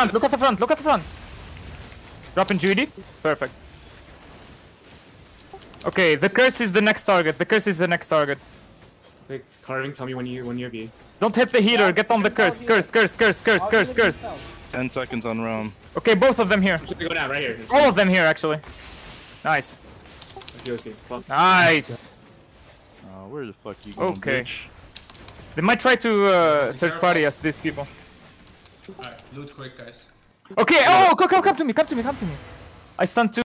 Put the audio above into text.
front, look at the front, look at the front. Drop in Judy. Perfect. Okay, the curse is the next target. The curse is the next target. Okay, Carving, tell me when you're B. Don't hit the healer, get on the curse. Curse. 10 seconds on roam. Okay, both of them here. I'm just gonna go down right here. All of them here, actually. Nice. Okay. Fuck. Nice. Oh, where the fuck you going, Okay. bitch? They might try to third party us, these people. Alright, loot quick, guys. Okay, oh, come to me. I stunned two.